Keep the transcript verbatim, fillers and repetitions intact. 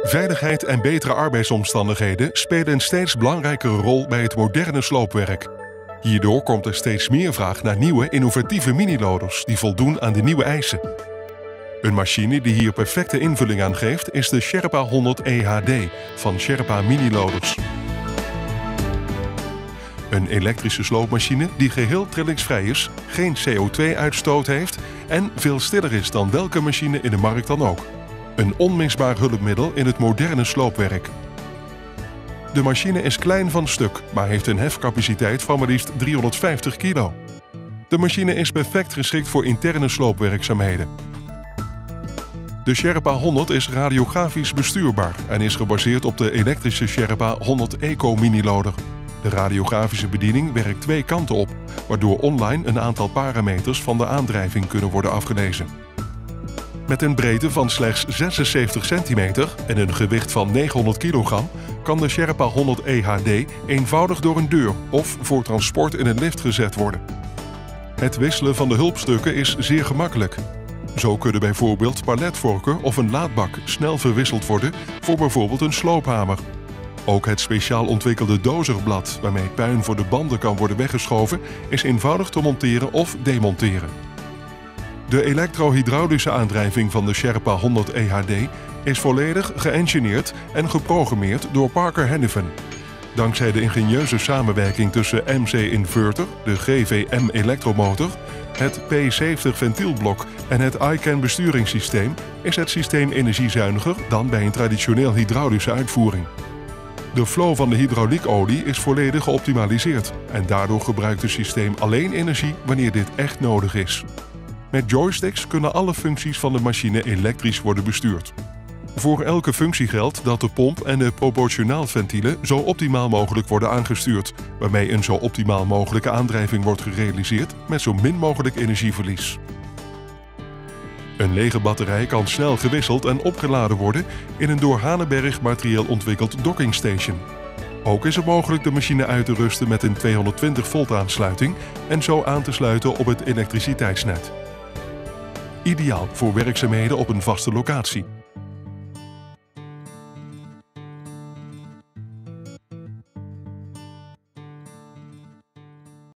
Veiligheid en betere arbeidsomstandigheden spelen een steeds belangrijkere rol bij het moderne sloopwerk. Hierdoor komt er steeds meer vraag naar nieuwe, innovatieve miniloaders die voldoen aan de nieuwe eisen. Een machine die hier perfecte invulling aan geeft is de Sherpa honderd E H D van Sherpa Miniloaders. Een elektrische sloopmachine die geheel trillingsvrij is, geen C O twee uitstoot heeft en veel stiller is dan welke machine in de markt dan ook. Een onmisbaar hulpmiddel in het moderne sloopwerk. De machine is klein van stuk, maar heeft een hefcapaciteit van maar liefst driehonderdvijftig kilo. De machine is perfect geschikt voor interne sloopwerkzaamheden. De Sherpa honderd is radiografisch bestuurbaar en is gebaseerd op de elektrische Sherpa honderd Eco miniloader. De radiografische bediening werkt twee kanten op, waardoor online een aantal parameters van de aandrijving kunnen worden afgelezen. Met een breedte van slechts zesenzeventig centimeter en een gewicht van negenhonderd kilogram kan de Sherpa honderd E H D eenvoudig door een deur of voor transport in een lift gezet worden. Het wisselen van de hulpstukken is zeer gemakkelijk. Zo kunnen bijvoorbeeld paletvorken of een laadbak snel verwisseld worden voor bijvoorbeeld een sloophamer. Ook het speciaal ontwikkelde dozerblad, waarmee puin voor de banden kan worden weggeschoven, is eenvoudig te monteren of demonteren. De elektro-hydraulische aandrijving van de Sherpa honderd E H D is volledig geëngineerd en geprogrammeerd door Parker Hannifin. Dankzij de ingenieuze samenwerking tussen M C Inverter, de G V M elektromotor, het P zeventig ventielblok en het I CAN besturingssysteem is het systeem energiezuiniger dan bij een traditioneel hydraulische uitvoering. De flow van de hydrauliekolie is volledig geoptimaliseerd en daardoor gebruikt het systeem alleen energie wanneer dit echt nodig is. Met joysticks kunnen alle functies van de machine elektrisch worden bestuurd. Voor elke functie geldt dat de pomp en de proportionaalventielen zo optimaal mogelijk worden aangestuurd, waarmee een zo optimaal mogelijke aandrijving wordt gerealiseerd met zo min mogelijk energieverlies. Een lege batterij kan snel gewisseld en opgeladen worden in een door Haneberg materieel ontwikkeld dockingstation. Ook is het mogelijk de machine uit te rusten met een tweehonderdtwintig volt aansluiting en zo aan te sluiten op het elektriciteitsnet. Ideaal voor werkzaamheden op een vaste locatie.